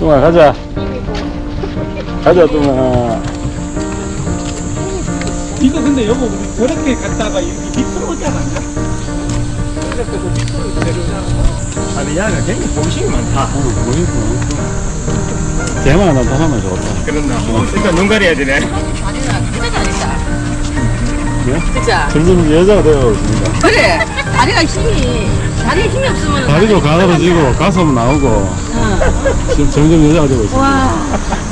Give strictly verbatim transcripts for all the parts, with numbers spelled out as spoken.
뚱아 가자. 가자 뚱아. 이거 근데 여보 우리 저렇게 갔다가 여기 밑으로 오지 않았나? 이렇게 그 밑으로 내려오잖아. 아니 야가 굉장히 호기심이 많다. 어, 뭐겠어. 대만 나타나면 좋다. 그렇나? 어. 일단 눈 가려야 되네. 다리가 진짜 잘했다. 예? 그자? 점점 여자가 되어가고 있습니다. 그래. 다리가 힘이, 다리에 힘이 없으면. 다리도 가늘어지고 가슴은 나오고 어. 지금 점점 여자가 되고 있습니다. 와.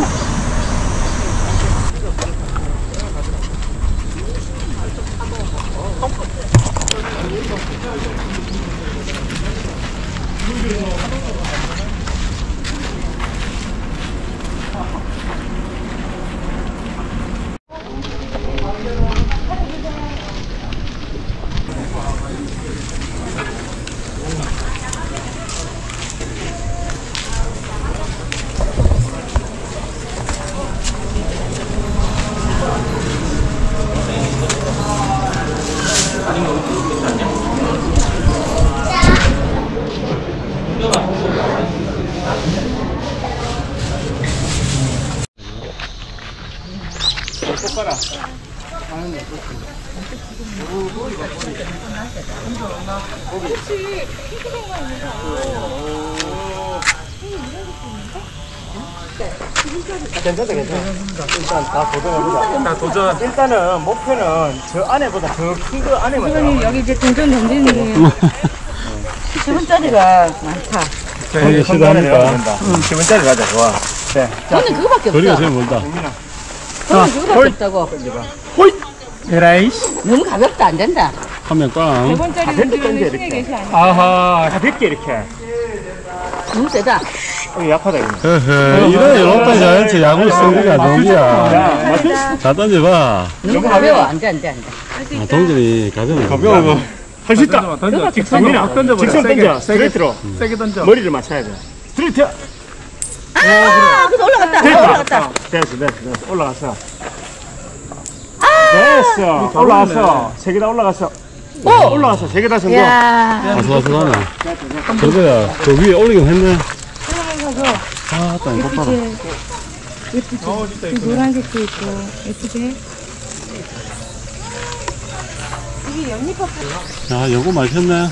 괜찮다, 괜찮다. 일단 다 도전해보자. 다 도전. 일단은 목표는 저 안에보다 더 큰 거 안에만. 이거는 여기 이제 동전 던지는 십 원짜리가 많다. 거기 시도합니까? 십 원짜리 가자, 좋아. 네. 저는 그거밖에 거리가 없어. 제일 멀다. 저는 그거밖에 없다고. 호잇! 에라이씨. 너무 가볍다, 안 된다. 화면 꽝. 가볍게 던져, 이렇게. 아하, 가볍게 이렇게. 너무 세다. 어, 약하다, 이거. 헤헤, 이런 여롭다 자연체 야구 승리가 동기야. 야, 맞췄어. 다 던져봐. 너무 가벼워. 안 돼, 안 돼, 안 돼. 아, 동전이 가벼워. 가벼워. 할 수 있다. 던져, 던져. 직선이나 막 던져버려. 직선 세게, 던져. 세게. 스트레이트로. 세게 던져. 머리를 맞춰야 돼. 스트레이트. 아, 그래서 올라갔다. 됐다. 올라갔다. 됐어, 됐어, 됐어. 올라갔어. 됐어. 올라갔어. 세 개 다 올라갔어. 오! 올라갔어. 세 개 다 성공. 야. 아슬아슬하네. 저거야, 저 위에 올리긴 했네. 아, 딱 이거 봐라. 예쁘지? 어, 진짜 그 노란색도 있고 예쁘지? 이게 연잎밥 야, 요거 맛있네.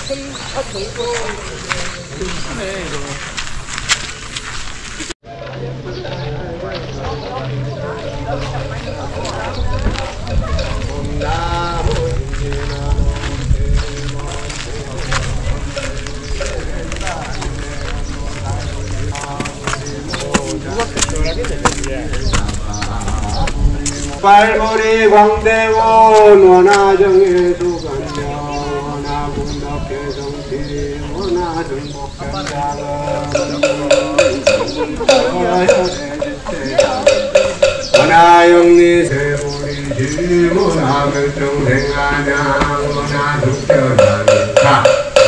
발머리 광대원 원하정의 수간명 원하군덕의 정치 원하정복장장은 원하영리 세보리지 원하결정생하냥 원하숙전하니까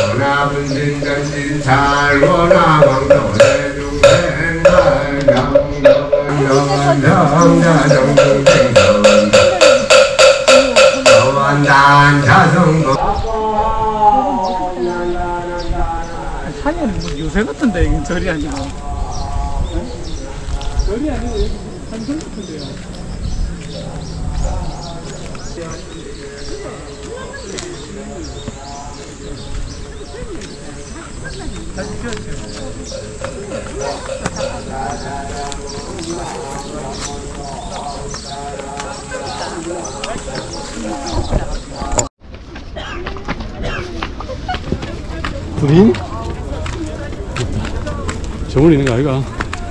원하분진전진찰 원하광도의 중생할 명정정자 정중생 산이 뭐 요새 같은데 이게 절이 아니고. 절이 아니고 여기 산성 같은데요. 다시 피웠죠. 둘이? 정훈이 있는 거 아이가?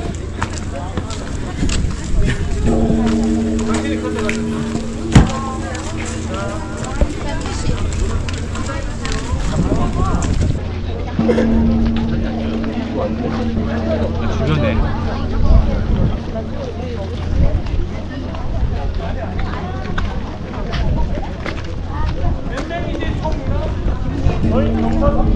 주변에 몇 명이지 총?